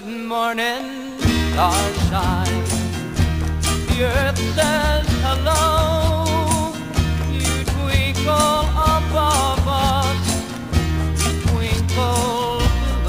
morning, starshine. The earth says hello. You twinkle above us, you twinkle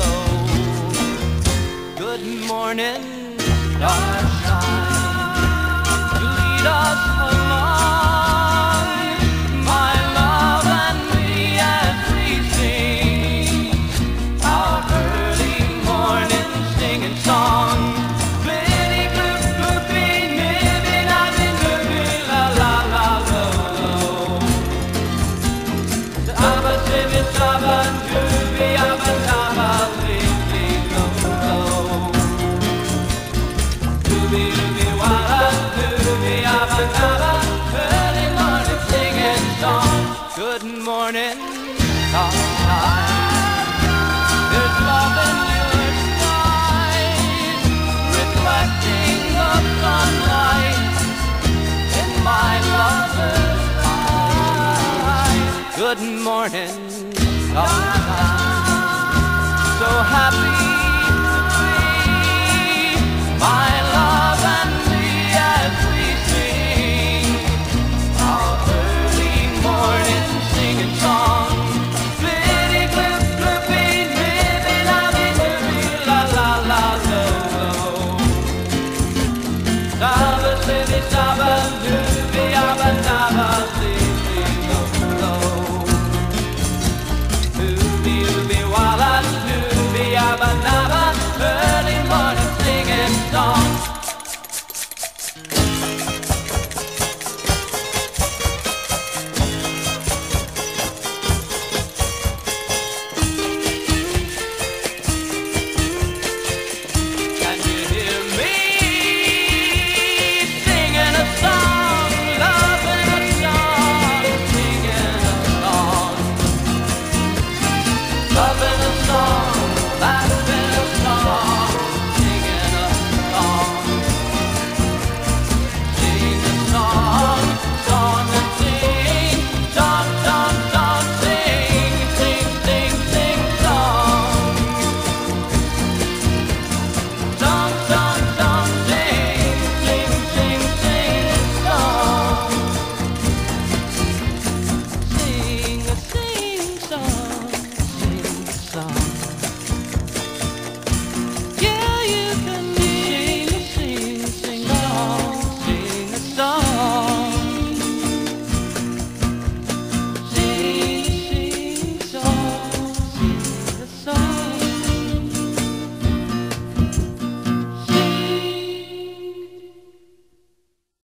below. Good morning, starshine. You lead us along, my love and me, as we sing our early morning singing song. Blitty bloop bloopy, nibby nabby doopy, la la la lo. The abba sibby sabba doobie abba dabba lily lo lo. Doobie doobie walla doobie abba dabba, early morning singing song. Good morning, starlight. There's love in your eyes, reflecting the sunlight in my lover's eyes. Good morning, starlight.